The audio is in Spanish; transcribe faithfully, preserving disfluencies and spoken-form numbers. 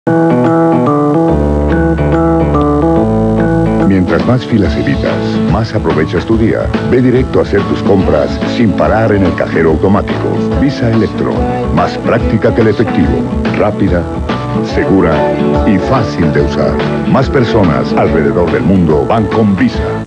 Mientras más filas evitas, más aprovechas tu día. Ve directo a hacer tus compras sin parar en el cajero automático. Visa Electron, más práctica que el efectivo, rápida, segura y fácil de usar. Más personas alrededor del mundo van con Visa.